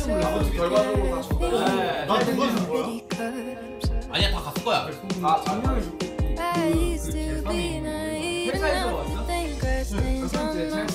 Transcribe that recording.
아버지 결과적으로 다 줬다. 나 누가 준 거야? 아니야 다 갔을 거야. 아 작년에 줬고 그 제3위 회사에서 왔어? 첫 번째